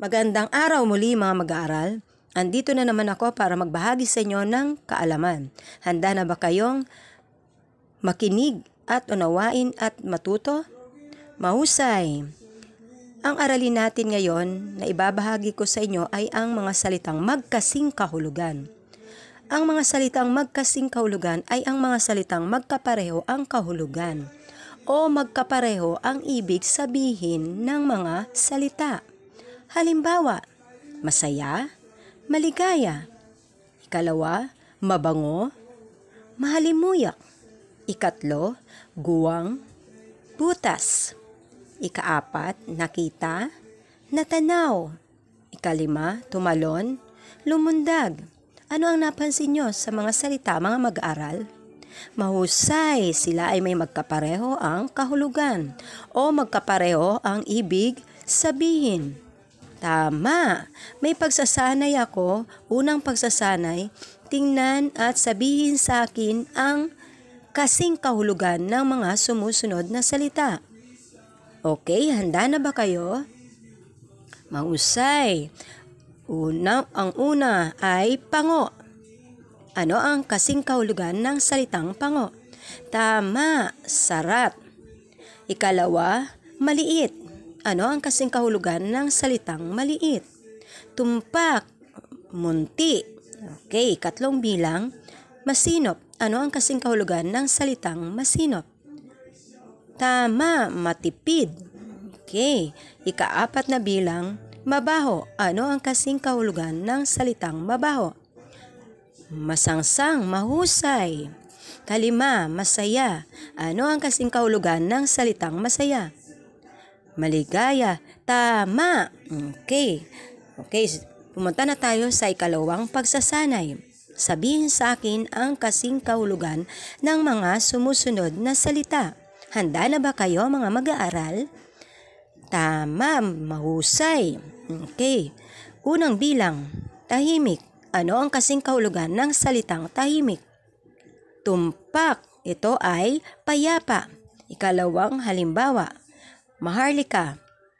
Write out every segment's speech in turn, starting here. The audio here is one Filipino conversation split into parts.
Magandang araw muli mga mag-aaral. Andito na naman ako para magbahagi sa inyo ng kaalaman. Handa na ba kayong makinig at unawain at matuto? Mahusay! Ang aralin natin ngayon na ibabahagi ko sa inyo ay ang mga salitang magkasingkahulugan. Ang mga salitang magkasingkahulugan ay ang mga salitang magkapareho ang kahulugan o magkapareho ang ibig sabihin ng mga salita. Halimbawa, masaya, maligaya. Ikalawa, mabango, mahalimuyak. Ikatlo, guwang, butas. Ikaapat, nakita, natanaw. Ikalima, tumalon, lumundag. Ano ang napansin nyo sa mga salita, mga mag-aaral? Mahusay, sila ay may magkapareho ang kahulugan o magkapareho ang ibig sabihin. Tama, may pagsasanay ako. Unang pagsasanay, tingnan at sabihin sa akin ang kasing kahulugan ng mga sumusunod na salita. Okay, handa na ba kayo? Mahusay. Ang una ay pango. Ano ang kasing kahulugan ng salitang pango? Tama, sarat. Ikalawa, maliit. Ano ang kasing kahulugan ng salitang maliit? Tumpak, munti. Okay, ikatlong bilang, masinop. Ano ang kasing kahulugan ng salitang masinop? Tama, matipid. Okay, ikaapat na bilang, mabaho. Ano ang kasing kahulugan ng salitang mabaho? Masangsang, mahusay. Kalima, masaya. Ano ang kasing kahulugan ng salitang masaya? Maligaya. Tama. Okay, pumunta na tayo sa ikalawang pagsasanay. Sabihin sa akin ang kasing kahulugan ng mga sumusunod na salita. Handa na ba kayo mga mag-aaral? Tama, mahusay. Okay, unang bilang, tahimik. Ano ang kasing kahulugan ng salitang tahimik? Tumpak, ito ay payapa. Ikalawang halimbawa, maharlika.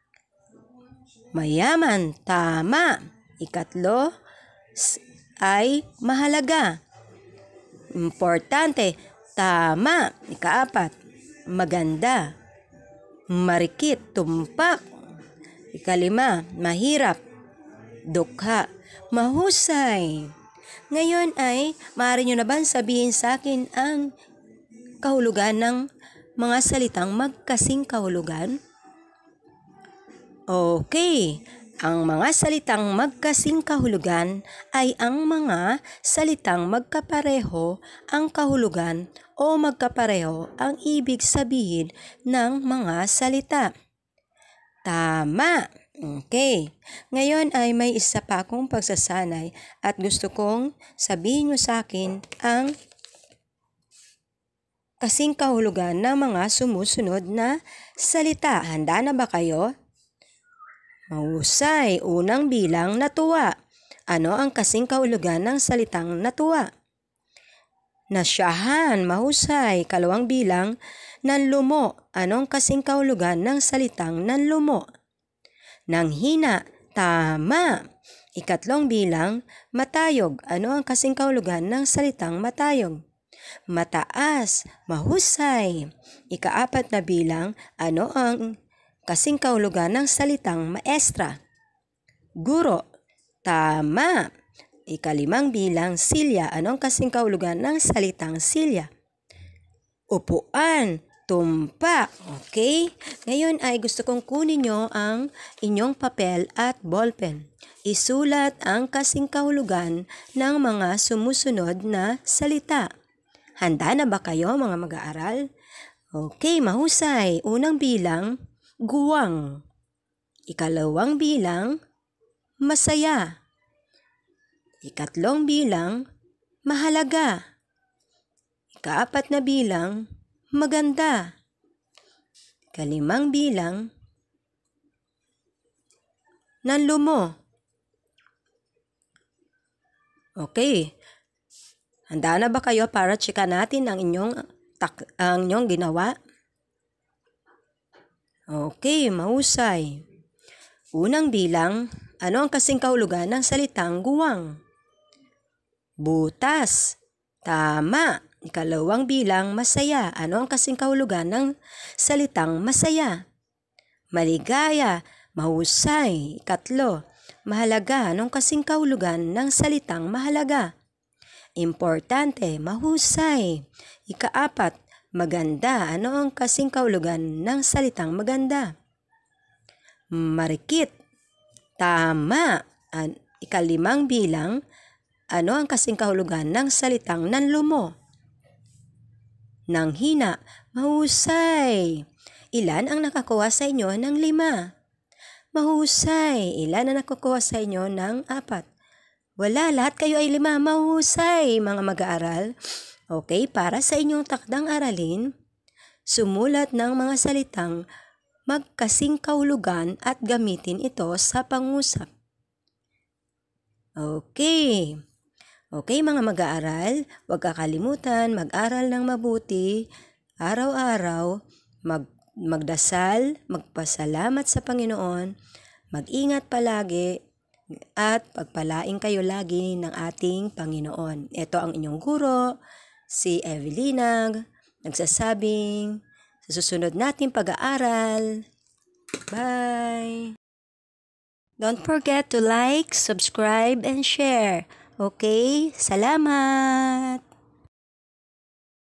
Mayaman, tama. Ikatlo ay mahalaga. Importante, tama. Ikaapat, maganda. Marikit, tumpak. Ikalima, mahirap. Dukha, mahusay. Ngayon ay maaari nyo na ba sabihin sa akin ang kahulugan ng mga salitang magkasing kahulugan? Okay, ang mga salitang magkasing kahulugan ay ang mga salitang magkapareho ang kahulugan o magkapareho ang ibig sabihin ng mga salita. Tama! Okay, ngayon ay may isa pa akong pagsasanay at gusto kong sabihin nyo sa akin ang kasing kahulugan ng mga sumusunod na salita. Handa na ba kayo? Mahusay, unang bilang, natuwa. Ano ang kasing kahulugan ng salitang natuwa? Nasyahan, mahusay. Kalawang bilang, nanlumo. Ano ang kasing kahulugan ng salitang nanlumo? Nanghina, tama. Ikatlong bilang, matayog. Ano ang kasing kahulugan ng salitang matayog? Mataas, mahusay. Ikaapat na bilang, ano ang kasing kahulugan ng salitang maestra? Guro, tama. Ikalimang bilang, silya. Ano ang kasing kahulugan ng salitang silya? Upuan, tumpak. Okay? Ngayon ay gusto kong kunin nyo ang inyong papel at ballpen. Isulat ang kasing kahulugan ng mga sumusunod na salita. Handa na ba kayo mga mag-aaral? Okay, mahusay. Unang bilang, guwang. Ikalawang bilang, masaya. Ikatlong bilang, mahalaga. Ikaapat na bilang, maganda. Ikalimang bilang, nanlumo. Okay, handa na ba kayo para tsika natin ang inyong ginawa? Okay, mahusay. Unang bilang Ano ang kasingkahulugan ng salitang guwang? Butas. Tama. Ikalawang bilang, masaya. Ano ang kasingkahulugan ng salitang masaya? Maligaya. Mahusay. Ikatlo, mahalaga. Anong kasingkahulugan ng salitang mahalaga? Importante. Mahusay. Ikaapat, maganda. Ano ang kasingkahulugan ng salitang maganda? Marikit. Tama. Ikalimang bilang, ano ang kasingkahulugan ng salitang nanlumo? Nanghina. Mahusay. Ilan ang nakakuha sa inyo ng 5? Mahusay. Ilan ang nakakuha sa inyo ng 4? Wala, lahat kayo ay 5. Mahusay, mga mag-aaral. Okay, para sa inyong takdang aralin, sumulat ng mga salitang magkasingkahulugan at gamitin ito sa pangusap. Okay. Okay, mga mag-aaral, huwag kakalimutan mag-aral ng mabuti, araw-araw, magdasal, magpasalamat sa Panginoon, mag-ingat palagi, at pagpalain kayo lagi ng ating Panginoon. Ito ang inyong guro, si Evelina, nagsasabing, sa susunod nating pag-aaral. Bye! Don't forget to like, subscribe, and share. Okay? Salamat!